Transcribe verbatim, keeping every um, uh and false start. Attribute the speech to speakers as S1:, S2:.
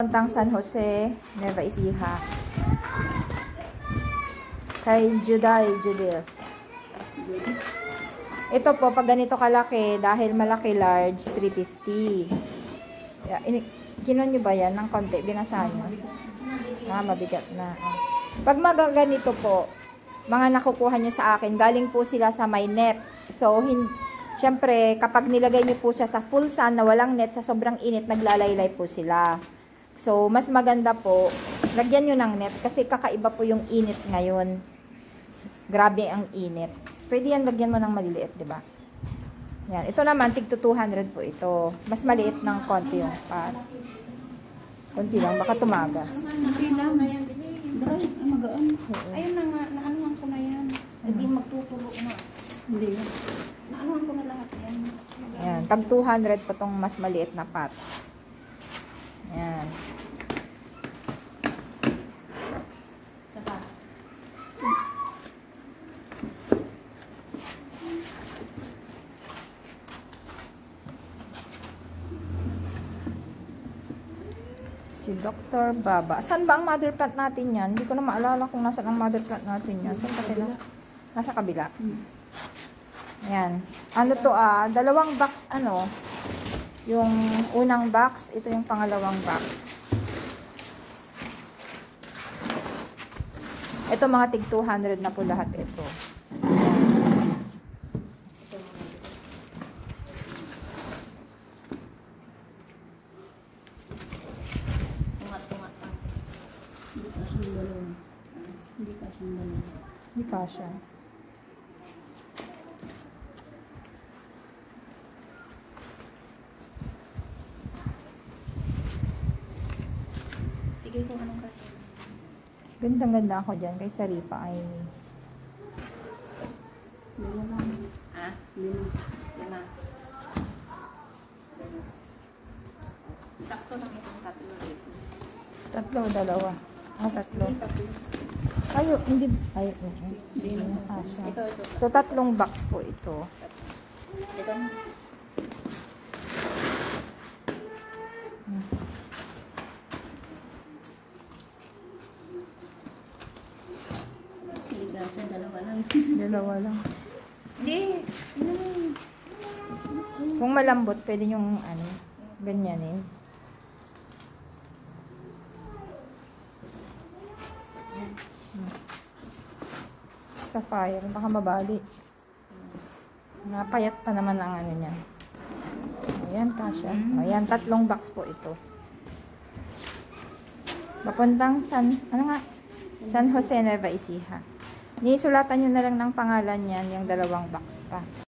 S1: papuntang San Jose, Nueva Ecija. Kay Juday, Judith. Ito po, pag ganito kalaki, dahil malaki large, three fifty. Yeah, kinon nyo ba yan ng konti? Binasahan nyo? Ah, mabigat na. Ah. Pag magaganito po, mga nakukuha nyo sa akin, galing po sila sa may net. So, hin syempre, kapag nilagay nyo po siya sa full sun na walang net, sa sobrang init, naglalaylay po sila. So, mas maganda po, lagyan nyo ng net kasi kakaiba po yung init ngayon. Grabe ang init. Pwede yan, lagyan mo ng maliliit, di ba? Yan. Ito naman, tig to two hundred po ito. Mas maliit ng konti yung pot. Konti lang, baka tumagas.
S2: Okay lang. Dry, magaan. Ayun na nga, naanuhan ko na yan. Hindi magtutulo na. Hindi. Naanuhan ko na lahat yan.
S1: Yan, tag two hundred po tong mas maliit na pot. Yan. Si Doctor Baba. Saan ba ang mother plant natin yan? Hindi ko na maalala kung nasa ang mother plant natin yan. Saan pa na? Nasa kabila. Ayan. Ano to ah? Dalawang box ano? Yung unang box. Ito yung pangalawang box. Ito mga tig two hundred na po lahat ito. Hindi kasha.
S2: Sige kung anong kasha.
S1: Gandang-ganda ako dyan kay Sarifa ay.
S2: Lima lang. Ah? Lima. Lima. Sakto lang itong tatlo dito.
S1: Tatlo, dalawa. Ah, tatlo. Ayo, hindi. Ay, hindi na kasha.
S2: Ito, ito.
S1: So, tatlong box po ito.
S2: Ito.
S1: Hmm.
S2: Hindi kasi dalawa lang.
S1: Dalawa lang.
S2: Hindi.
S1: Kung malambot, pwede yung ano, ganyanin. Sa fire, baka mabali. Napayat pa naman ang ano niya. Ayan, kasha. Ayan, tatlong box po ito. Papuntang San, ano nga? San Jose, Nueva Ecija. Nisulatan nyo na lang ng pangalan yan, yung dalawang box pa.